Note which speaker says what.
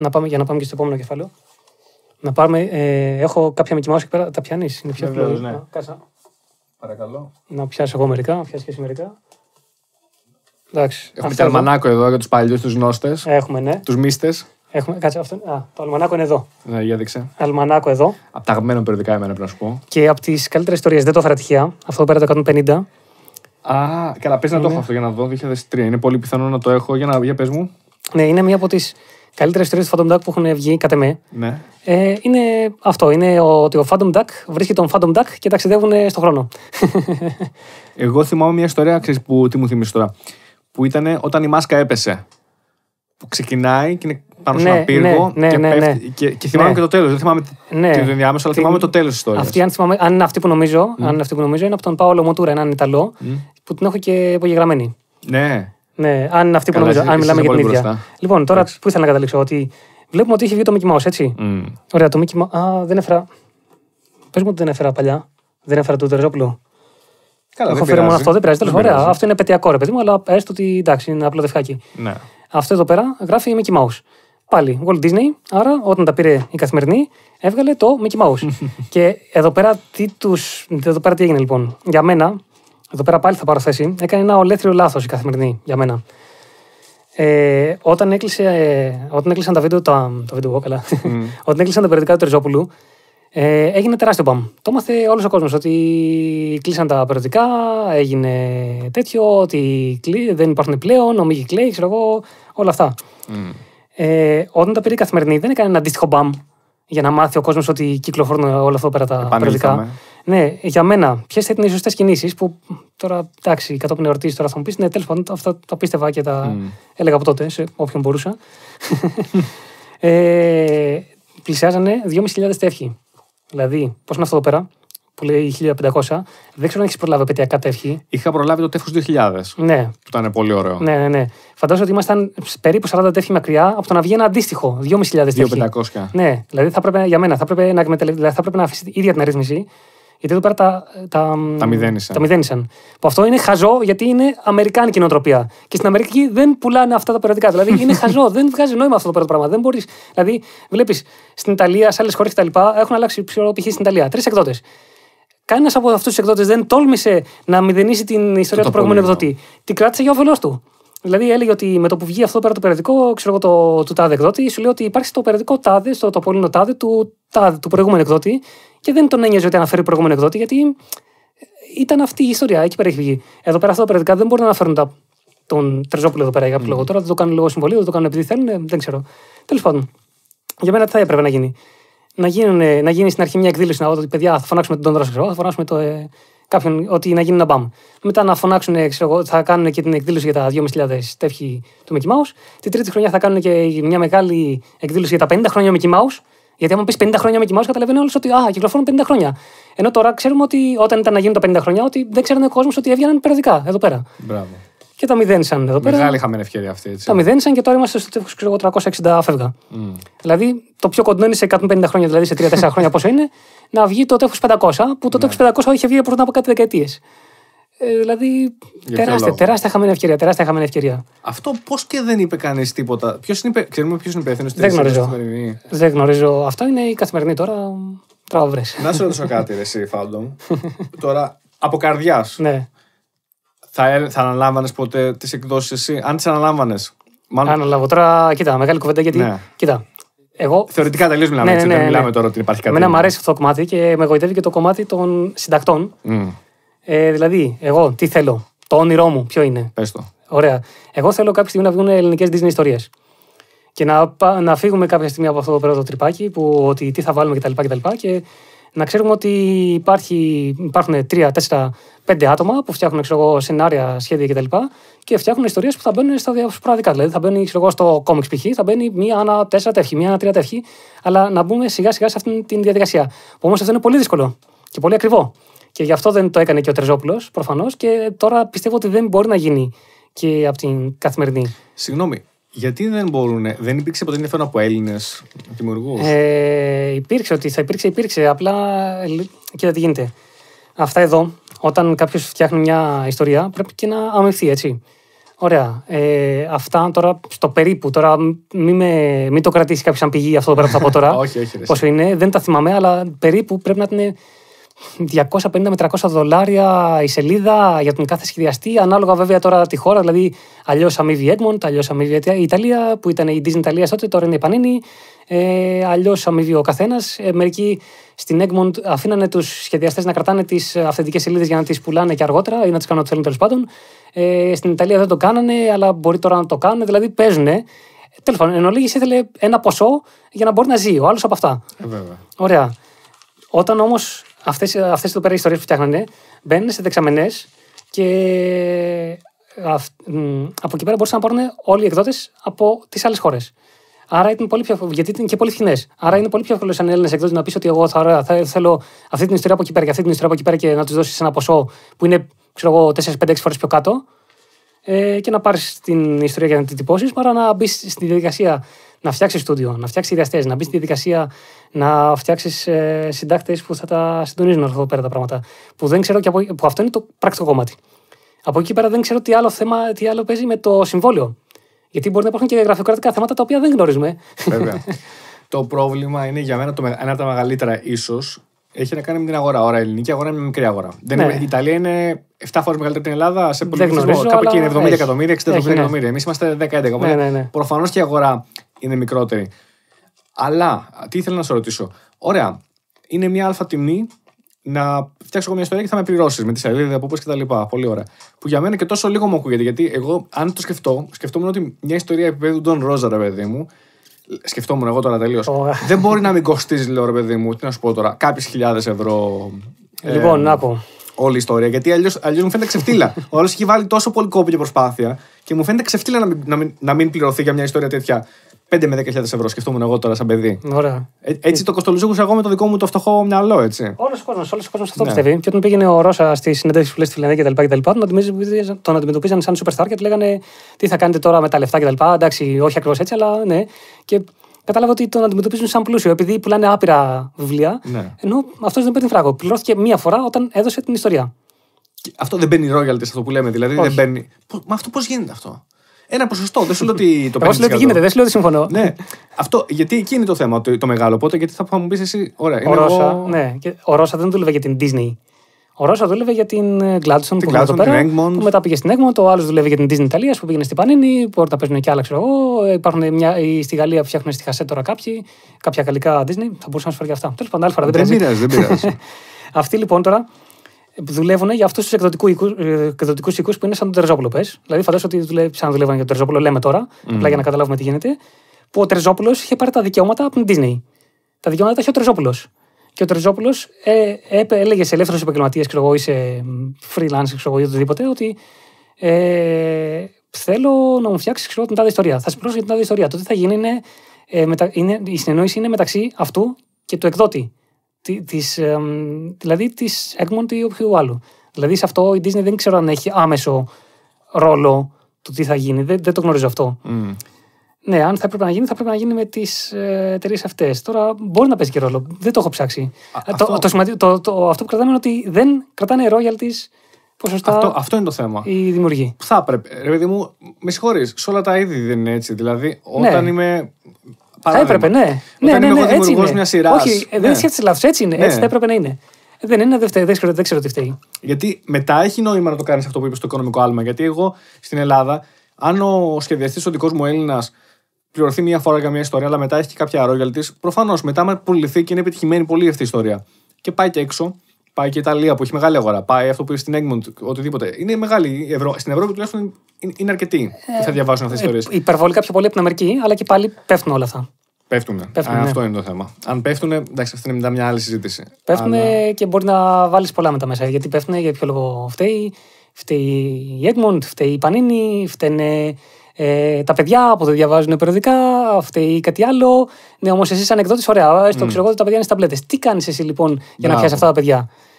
Speaker 1: Για να πάμε και στο επόμενο κεφάλαιο. Να πάρουμε. Έχω κάποια Mickey Mouse εκεί πέρα. Τα πιάνει. Είναι πιο εύκολο.
Speaker 2: Ναι.
Speaker 1: Κάτσα.
Speaker 2: Παρακαλώ.
Speaker 1: Να πιάσω εγώ μερικά. Να πιάσει και εσύ μερικά. Εντάξει.
Speaker 2: Έχουμε και αλμανάκο εδώ για τους παλιούς, τους γνώστες.
Speaker 1: Έχουμε, ναι.
Speaker 2: Τους μίστες.
Speaker 1: Έχουμε. Κάτσε αυτό. Το αλμανάκο είναι εδώ.
Speaker 2: Ναι, για δείξε.
Speaker 1: Αλμανάκο εδώ.
Speaker 2: Από τα αγαπημένα περιοδικά εμένα πρέπει να σου πω.
Speaker 1: Και από τις καλύτερες ιστορίες. Δεν το έφερα τυχαία. Αυτό πέρα το 150.
Speaker 2: Καλά, πες να το έχω αυτό για να δω. 2003. Είναι πολύ πιθανό να το έχω. Για πες μου.
Speaker 1: Ναι, είναι μία από τις καλύτερες ιστορίες του Phantom Duck που έχουν βγει κατά με.
Speaker 2: Ναι.
Speaker 1: Είναι αυτό. Είναι ότι ο Phantom Duck βρίσκει τον Phantom Duck και ταξιδεύουν στον χρόνο.
Speaker 2: Εγώ θυμάμαι μια ιστορία, ξέρεις τι μου θυμίζει τώρα. Που ήταν όταν η μάσκα έπεσε. Που ξεκινάει και είναι πάνω σε ένα πύργο και πέφτει. Και θυμάμαι και το τέλος. Δεν θυμάμαι την ενδιάμεσο, αλλά θυμάμαι το τέλος της ιστορίας.
Speaker 1: Αν είναι αυτή που νομίζω, είναι από τον Πάολο Μοτούρα, έναν Ιταλό, που την έχω και υπογεγραμμένη.
Speaker 2: Ναι.
Speaker 1: Ναι, αν είναι αυτή που νομίζω, αν μιλάμε για την ίδια. Λοιπόν, τώρα πού ήθελα να καταλήξω, ότι βλέπουμε ότι είχε βγει το Mickey Mouse, έτσι. Ωραία, το Mickey Mouse. Δεν έφερα. Πες μου ότι δεν έφερα παλιά. Δεν έφερα το Τερζόπουλο.
Speaker 2: Καλά,
Speaker 1: έχω φέρει μόνο αυτό, δεν πειράζει. Ωραία, αυτό είναι πετειακό ρε παιδί μου, αλλά έστω ότι εντάξει, είναι απλό δευκάκι.
Speaker 2: Ναι.
Speaker 1: Αυτό εδώ πέρα γράφει Mickey Mouse. Πάλι Walt Disney, άρα όταν τα πήρε η Καθημερινή, έβγαλε το Mickey Mouse. Και εδώ πέρα τι έγινε λοιπόν. Για μένα, εδώ πέρα πάλι θα πάρω θέση, έκανε ένα ολέθριο λάθος η Καθημερινή για μένα. Όταν έκλεισαν τα βίντεο. Όταν έκλεισαν τα περιοδικά του Τερζόπουλου, έγινε τεράστιο μπαμ. Το έμαθε όλος ο κόσμος ότι κλείσαν τα περιοδικά, έγινε τέτοιο, ότι δεν υπάρχουν πλέον, ο Μίκη κλαίει, ξέρω εγώ, όλα αυτά. Όταν τα πήρε η Καθημερινή, δεν έκανε ένα αντίστοιχο μπαμ για να μάθει ο κόσμος ότι κυκλοφορούν όλα αυτά πέρα τα περιοδικά. Ναι, για μένα, ποιες θα ήταν οι σωστές κινήσεις που τώρα, εντάξει, κατόπιν εορτής τώρα θα μου πεις, ναι, τέλος πάντων, αυτά τα πίστευα και τα έλεγα από τότε σε όποιον μπορούσα. Πλησιάζανε 2.500 τεύχη. Δηλαδή, πώς είναι αυτό εδώ πέρα, που λέει 1.500, δεν ξέρω αν έχεις προλάβει πετειακά τεύχη.
Speaker 2: Είχα προλάβει το τεύχος 2.000.
Speaker 1: Ναι.
Speaker 2: Που ήταν πολύ ωραίο.
Speaker 1: Ναι. Φαντάζομαι ότι ήμασταν περίπου 40 τεύχη μακριά από το να βγει ένα αντίστοιχο 2.500 τεύχη. 2.500. Ναι, δηλαδή θα πρέπει, για μένα θα πρέπει να αφήσει ίδια την αρρύθμιση. Γιατί εδώ πέρα τα μηδένισαν. Που αυτό είναι χαζό γιατί είναι αμερικάνικη νοοτροπία. Και στην Αμερική δεν πουλάνε αυτά τα περιοδικά. Δηλαδή είναι χαζό, δεν βγάζει νόημα αυτό το πράγμα. Δεν μπορείς. Δηλαδή, βλέπεις στην Ιταλία, σε άλλες χώρες κτλ. Έχουν αλλάξει π.χ. στην Ιταλία 3 εκδότες. Κανένας από αυτούς τους εκδότες δεν τόλμησε να μηδενίσει την ιστορία του προηγούμενου εκδότη. Την κράτησε για όφελός του. Δηλαδή έλεγε ότι με το που βγει αυτό πέρα το περιοδικό, ξέρω εγώ του τάδε εκδότη, σου λέει ότι υπάρχει στο περιοδικό τάδε, στο τοπολίνο τάδε του προηγούμενου εκδότη και δεν τον ένοιαζε ότι αναφέρει προηγούμενο εκδότη, γιατί ήταν αυτή η ιστορία. Εκεί πέρα έχει βγει. Εδώ πέρα αυτά τα περιοδικά δεν μπορούν να αναφέρουν τον Τερζόπουλο εδώ πέρα για κάποιο λόγο. Τώρα δεν το κάνουν λόγω συμβολίου, δεν το κάνουν επειδή θέλουν, δεν ξέρω. Τέλος πάντων, για μένα τι θα έπρεπε να γίνει. Να γίνει στην αρχή μια εκδήλωση ότι παιδιά θα φωνάξουμε τον Δρόσο, θα φωνάξουμε κάποιον ότι να γίνει ένα μπαμ. Μετά να φωνάξουν, θα κάνουν και την εκδήλωση για τα 2.500 τεύχη του Mickey Mouse. Την τρίτη χρονιά θα κάνουν και μια μεγάλη εκδήλωση για τα 50 χρόνια Mickey Mouse. Γιατί άμα πει 50 χρόνια Mickey Mouse, καταλαβαίνει όλους ότι κυκλοφορούν 50 χρόνια. Ενώ τώρα ξέρουμε ότι όταν ήταν να γίνουν τα 50 χρόνια, ότι δεν ξέρανε ο κόσμος ότι έβγαιναν περιοδικά εδώ πέρα.
Speaker 2: Μπράβο.
Speaker 1: Και τα μηδένισαν εδώ πέρα.
Speaker 2: Μεγάλη χαμένη ευκαιρία αυτή. Έτσι.
Speaker 1: Τα μηδένισαν και τώρα είμαστε στο τεύχος 360 φεύγα. Δηλαδή το πιο κοντινό είναι σε 150 χρόνια, δηλαδή σε 3-4 χρόνια πόσο είναι, να βγει το τεύχος 500, που το τεύχος 500 είχε βγει πριν από κάτι δεκαετίες. Δηλαδή τεράστια χαμένη ευκαιρία.
Speaker 2: Αυτό πώς και δεν είπε κανείς τίποτα. Ξέρουμε ποιος είναι υπεύθυνος
Speaker 1: της Καθημερινή. Δεν γνωρίζω. Αυτό είναι η Καθημερινή τώρα. Τραβρές.
Speaker 2: Να σου ρωτήσω κάτι, εσύ, Φάντομ. Τώρα, από καρδιάς.
Speaker 1: Ναι.
Speaker 2: Θα αναλάμβανες ποτέ τις εκδόσεις εσύ, αν τις αναλάμβανες?
Speaker 1: Αναλάβω τώρα, κοίτα, μεγάλη κουβέντα γιατί. Ναι. Κοίτα. Εγώ...
Speaker 2: Θεωρητικά τελείως μιλάμε, έτσι. Δεν μιλάμε τώρα ότι υπάρχει κάτι.
Speaker 1: Εμένα μου αρέσει αυτό το κομμάτι και με εγωιτεύει και το κομμάτι των συντακτών. Δηλαδή, εγώ τι θέλω, το όνειρό μου ποιο είναι?
Speaker 2: Πες το.
Speaker 1: Ωραία. Εγώ θέλω κάποια στιγμή να βγουν ελληνικές Disney ιστορίες. Και να φύγουμε κάποια στιγμή από αυτό το τρυπάκι που ότι τι θα βάλουμε κτλ. Και να ξέρουμε ότι υπάρχουν 3, 4, 5 άτομα που φτιάχνουν σενάρια, σχέδια κτλ. Και φτιάχνουν ιστορίες που θα μπαίνουν στα διασποραδικά. Δηλαδή θα μπαίνει στο κόμιξ π.χ. θα μπαίνει μία ανά 4 τεύχη, μία ανά 3 τεύχη. Αλλά να μπούμε σιγά σιγά σε αυτή τη διαδικασία. Που όμως αυτό είναι πολύ δύσκολο και πολύ ακριβό. Και γι' αυτό δεν το έκανε και ο Τερζόπουλος προφανώς. Και τώρα πιστεύω ότι δεν μπορεί να γίνει και από την Καθημερινή.
Speaker 2: Συγγνώμη. Γιατί δεν υπήρξε ποτέ ενδιαφέρον από Έλληνες δημιουργούς?
Speaker 1: Υπήρξε ότι θα υπήρξε. Απλά κοίτα τι γίνεται. Αυτά εδώ, όταν κάποιος φτιάχνει μια ιστορία, πρέπει και να αμυνθεί, έτσι. Ωραία. Αυτά τώρα στο περίπου. Τώρα μην το κρατήσει κάποιο σαν πηγή αυτό που θα πω τώρα.
Speaker 2: Όχι.
Speaker 1: Πόσο είναι, δεν τα θυμάμαι, αλλά περίπου πρέπει να είναι $250 με $300 η σελίδα για τον κάθε σχεδιαστή. Ανάλογα βέβαια τώρα τη χώρα. Δηλαδή, αλλιώς αμείβει Egmont, αλλιώς αμείβει η Ιταλία, που ήταν η Disney Italia τότε, τώρα είναι η Panini. Αλλιώς αμείβει ο καθένας. Μερικοί στην Egmont αφήνανε τους σχεδιαστές να κρατάνε τις αυθεντικές σελίδες για να τις πουλάνε και αργότερα ή να τις κάνουν ό,τι θέλουν τέλος πάντων. Στην Ιταλία δεν το κάνανε, αλλά μπορεί τώρα να το κάνουν. Δηλαδή παίζουνε. Τέλος πάντων, εν ολίγης ήθελε ένα ποσό για να μπορεί να ζει ο άλλος από αυτά.
Speaker 2: Βέβαια.
Speaker 1: Ωραία. Όταν όμως αυτές εδώ πέρα οι ιστορίες που φτιάχνανε μπαίνουν σε δεξαμενές και από εκεί πέρα μπορούσαν να πάρουν όλοι οι εκδότες από τις άλλες χώρες. Άρα ήταν πολύ πιο εύκολο, γιατί ήταν και πολύ φθηνές. Άρα είναι πολύ πιο εύκολο σαν Έλληνες εκδότες να πεις ότι εγώ θα θέλω αυτή την ιστορία από εκεί πέρα και αυτή την ιστορία από εκεί πέρα και να τους δώσεις ένα ποσό που είναι 4-5-6 φορές πιο κάτω και να πάρεις την ιστορία για να την τυπώσεις, παρά να μπεις στη διαδικασία να φτιάξεις στούντιο, να φτιάξεις ιδιαστές, να μπεις στη διαδικασία να φτιάξεις συντάκτες που θα τα συντονίζουν εδώ πέρα τα πράγματα. Που δεν ξέρω που αυτό είναι το πρακτικό κομμάτι. Από εκεί πέρα δεν ξέρω τι άλλο παίζει με το συμβόλαιο. Γιατί μπορεί να υπάρχουν και γραφειοκρατικά θέματα τα οποία δεν γνωρίζουμε.
Speaker 2: Βέβαια. Το πρόβλημα είναι για μένα ένα από τα μεγαλύτερα ίσως. Έχει να κάνει με την αγορά. Ωραία, η ελληνική αγορά είναι μια μικρή αγορά. Η Ιταλία είναι 7 φορές μεγαλύτερη από την Ελλάδα σε πολιτισμό. Κάπου εκεί είναι 70 εκατομμύρια, 60 εκατομμύρια. Εμείς είμαστε 10-11. Οπότε προφανώς και η αγορά είναι μικρότερη. Αλλά τι ήθελα να σε ρωτήσω. Ωραία, είναι μια αλφα τιμή να φτιάξω εγώ μια ιστορία και θα με πληρώσεις με τη σελίδα από πού και τα λοιπά. Πολύ ωραία. Που για μένα και τόσο λίγο μου ακούγεται. Γιατί εγώ, αν το σκεφτόμουν ότι μια ιστορία επίπεδου Don Rosa, ρε παιδί μου. Σκεφτόμουν εγώ τώρα τελείως. Δεν μπορεί να μην κοστίζει, λέω ρε παιδί μου, τι να σου πω τώρα, κάποιες χιλιάδες ευρώ.
Speaker 1: Λοιπόν, να πω.
Speaker 2: Όλη η ιστορία. Γιατί αλλιώς μου φαίνεται ξεφτύλα. Ο άλλος έχει βάλει τόσο πολύ κόπο και προσπάθεια και μου φαίνεται ξεφτύλα να μην πληρωθεί για μια ιστορία τέτοια 5 με 10.000 ευρώ. Σκεφτόμουν εγώ τώρα σαν παιδί.
Speaker 1: Ωραία.
Speaker 2: Έτσι το κοστολογούσα εγώ με το δικό μου το φτωχό μυαλό, έτσι.
Speaker 1: Όλος ο κόσμος αυτό πιστεύει. Και όταν πήγαινε ο Ρώσα στη συνέντευξη που λέει στη Φιλανδία κτλ. Τον αντιμετωπίζαν σαν superstar και του λέγανε τι θα κάνετε τώρα με τα λεφτά κτλ. Εντάξει, όχι ακριβώς έτσι, αλλά ναι. Και κατάλαβα ότι τον αντιμετωπίζουν σαν πλούσιο, επειδή πουλάνε άπειρα βιβλία. Ναι. Ενώ αυτός δεν παίρνει φράγκο. Πληρώθηκε μία φορά όταν έδωσε την ιστορία.
Speaker 2: Και αυτό δεν μπαίνει royalties, αυτό που λέμε. Δηλαδή δεν μπαίνει. Μα αυτό πώς γίνεται αυτό. Ένα ποσοστό. Δεν σου λέω ότι το παίρνει.
Speaker 1: Εγώ σου λέω ότι γίνεται, δεν σου λέω ότι συμφωνώ.
Speaker 2: Ναι. Αυτό, γιατί εκεί είναι το θέμα, το μεγάλο. Οπότε γιατί θα μου πει εσύ, ωραία.
Speaker 1: Ο Ρώσα δεν δούλευε για την Disney. Ο Ρώσα δούλευε για την Gladstone που εδώ πέρα. Που μετά πήγε στην Egmont. Ο άλλος δούλευε για την Disney Italia που πήγαινε στην Panini. Που τα παίζουν και άλλα, ξέρω εγώ. Υπάρχουν στη Γαλλία που φτιάχνουν στη Χασέ τώρα κάποια γαλλικά Disney. Θα μπορούσα να σου φέρω και αυτά. Τέλος πάντων, άλλη φορά
Speaker 2: δεν πειράζει.
Speaker 1: Αυτοί λοιπόν τώρα δουλεύουν για αυτούς τους εκδοτικούς οίκους που είναι σαν τον Τερζόπουλο. Δηλαδή, φαντάζομαι ότι σαν δουλεύουν για τον Τερζόπουλο, λέμε τώρα, απλά για να καταλάβουμε τι γίνεται. Που ο Τερζόπουλος είχε πάρει τα δικαιώματα από την Disney. Τα δικαιώματα τα είχε ο Τερζόπουλος. Και ο Τερζόπουλος έλεγε σε ελεύθερους επαγγελματίες, ξέρω εγώ, ή σε freelance, ξέρω εγώ, ή οτιδήποτε, ότι θέλω να μου φτιάξει την τάδε ιστορία. Θα συμπληρώσω για την τάδε ιστορία. Το τι θα γίνει η συνεννόηση είναι μεταξύ αυτού και του εκδότη. Δηλαδή της Egmont ή όποιου άλλου. Δηλαδή σε αυτό η Disney δεν ξέρω αν έχει άμεσο ρόλο του τι θα γίνει. Δεν το γνωρίζω αυτό. Ναι, αν θα έπρεπε να γίνει, θα πρέπει να γίνει με τις εταιρείες αυτές. Τώρα μπορεί να παίζει και ρόλο. Δεν το έχω ψάξει. Αυτό που κρατάμε είναι ότι δεν κρατάνε royalties ποσοστά.
Speaker 2: Αυτό είναι το θέμα.
Speaker 1: Οι δημιουργοί.
Speaker 2: Θα έπρεπε. Ρε παιδί μου, με συγχωρείς, σε όλα τα είδη δεν είναι έτσι. Δηλαδή, όταν είμαι.
Speaker 1: Θα έπρεπε, ναι.
Speaker 2: Όταν είμαι εγώ δημιουργός μιας σειράς.
Speaker 1: Όχι, δεν σκέφτεσαι λάθος. Έτσι είναι. Έτσι θα έπρεπε να είναι. Δεν είναι, δεν ξέρω τι φταίει.
Speaker 2: Γιατί μετά έχει νόημα να το κάνεις αυτό που είπες στο οικονομικό άλμα. Γιατί εγώ στην Ελλάδα, αν ο σχεδιαστής, ο δικός μου Έλληνας, πληρωθεί μία φορά για μια ιστορία, αλλά μετά έχει και κάποια royalties, προφανώς μετά με πουληθεί και είναι επιτυχημένη πολύ αυτή η ιστορία. Και πάει και έξω. Πάει και η Ιταλία που έχει μεγάλη αγορά. Πάει αυτό που είναι στην Egmont, οτιδήποτε. Είναι μεγάλη. Στην Ευρώπη τουλάχιστον είναι αρκετοί που θα διαβάσουν αυτές τις ιστορίες.
Speaker 1: Υπερβολικά πιο πολύ από την Αμερική, αλλά και πάλι πέφτουν όλα αυτά.
Speaker 2: Πέφτουνε. Αυτό είναι το θέμα. Αν πέφτουνε, εντάξει, αυτή είναι μετά μια άλλη συζήτηση.
Speaker 1: Πέφτουνε και μπορεί να βάλεις πολλά μετά μέσα. Γιατί πέφτουνε, για ποιο λόγο φταίει. Φταίει η Egmont, φταίει η Panini, φταίνε τα παιδιά που δεν διαβάζουν περιοδικά, φταίει κάτι άλλο. Ναι, όμως εσύ σαν εκδότης, ωραία, στο ξέρω εγώ τα παιδιά είναι στα ταμπλέτες. Τι κάνεις εσύ λοιπόν για να πιάσεις αυτά τα παιδιά.